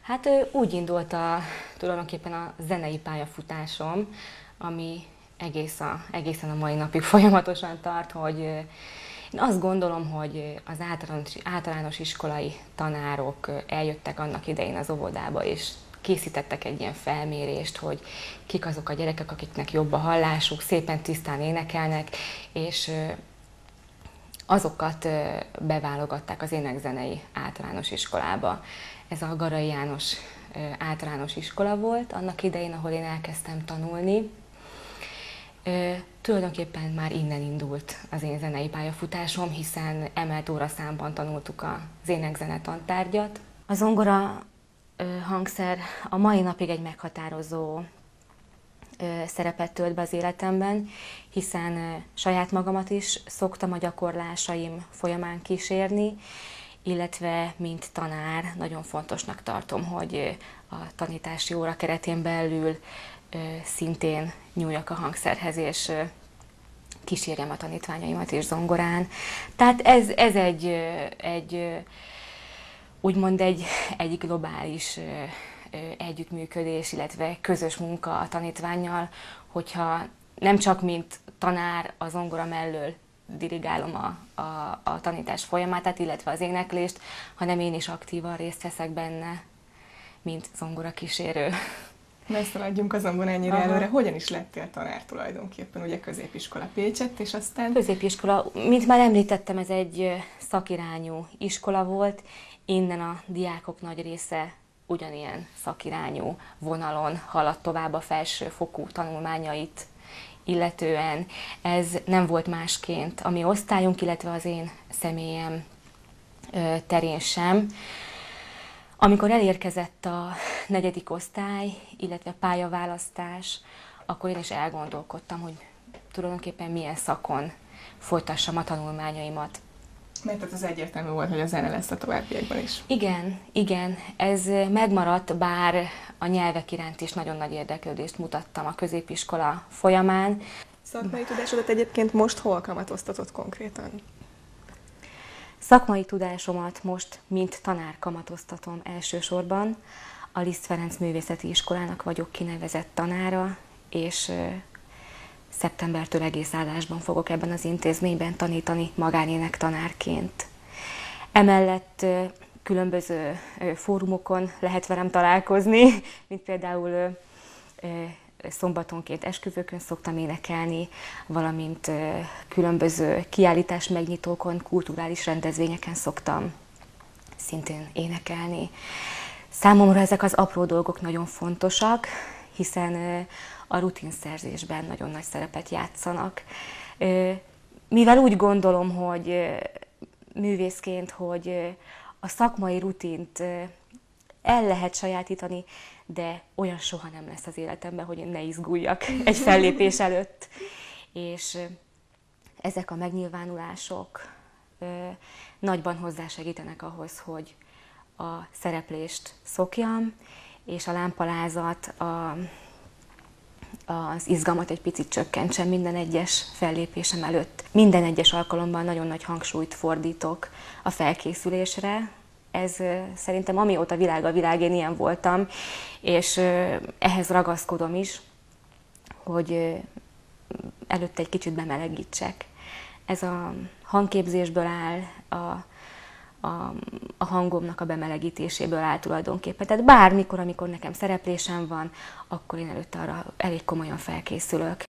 Hát úgy indult tulajdonképpen a zenei pályafutásom, ami egészen a mai napig folyamatosan tart, hogy én azt gondolom, hogy az általános iskolai tanárok eljöttek annak idején az óvodába, és készítettek egy ilyen felmérést, hogy kik azok a gyerekek, akiknek jobb a hallásuk, szépen tisztán énekelnek, és azokat beválogatták az énekzenei általános iskolába. Ez a Garai János általános iskola volt annak idején, ahol én elkezdtem tanulni. Tulajdonképpen már innen indult az én zenei pályafutásom, hiszen emelt óraszámban tanultuk az énekzene tantárgyat. A zongora hangszer a mai napig egy meghatározó szerepet tölt be az életemben, hiszen saját magamat is szoktam a gyakorlásaim folyamán kísérni, illetve mint tanár nagyon fontosnak tartom, hogy a tanítási óra keretén belül szintén nyúljak a hangszerhez, és kísérjem a tanítványaimat is zongorán. Tehát ez úgymond egy globális együttműködés, illetve közös munka a tanítvánnyal, hogyha nem csak mint tanár a zongora mellől dirigálom a tanítás folyamatát, illetve az éneklést, hanem én is aktívan részt veszek benne, mint zongorakísérő. Ne szaladjunk azonban ennyire előre. Hogyan is lettél tanár tulajdonképpen? Ugye középiskola Pécsett, és aztán... Középiskola, mint már említettem, ez egy szakirányú iskola volt. Innen a diákok nagy része ugyanilyen szakirányú vonalon haladt tovább a felsőfokú tanulmányait illetően. Ez nem volt másként a mi osztályunk, illetve az én személyem terén sem. Amikor elérkezett a 4. osztály, illetve pályaválasztás, akkor én is elgondolkodtam, hogy tulajdonképpen milyen szakon folytassam a tanulmányaimat. Mert az egyértelmű volt, hogy a zene lesz a továbbiakban is. Igen, ez megmaradt, bár a nyelvek iránt is nagyon nagy érdeklődést mutattam a középiskola folyamán. Szakmai tudásodat egyébként most hol kamatoztatod konkrétan? Szakmai tudásomat most, mint tanár kamatoztatom elsősorban. A Liszt Ferenc Művészeti Iskolának vagyok kinevezett tanára, és szeptembertől egész állásban fogok ebben az intézményben tanítani magánének tanárként. Emellett különböző fórumokon lehet velem találkozni, mint például szombatonként esküvőkön szoktam énekelni, valamint különböző kiállítás megnyitókon, kulturális rendezvényeken szoktam szintén énekelni. Számomra ezek az apró dolgok nagyon fontosak, hiszen a rutinszerzésben nagyon nagy szerepet játszanak. Mivel úgy gondolom, hogy művészként, hogy a szakmai rutint el lehet sajátítani, de olyan soha nem lesz az életemben, hogy én ne izguljak egy fellépés előtt. És ezek a megnyilvánulások nagyban hozzásegítenek ahhoz, hogy a szereplést szokjam, és a lámpalázat, az izgalmat egy picit csökkentsem minden egyes fellépésem előtt. Minden egyes alkalommal nagyon nagy hangsúlyt fordítok a felkészülésre. Ez szerintem amióta világ a világ, én ilyen voltam, és ehhez ragaszkodom is, hogy előtte egy kicsit bemelegítsek. Ez a hangképzésből áll, a hangomnak a bemelegítéséből áll tulajdonképpen. Tehát bármikor, amikor nekem szereplésem van, akkor én előtte arra elég komolyan felkészülök.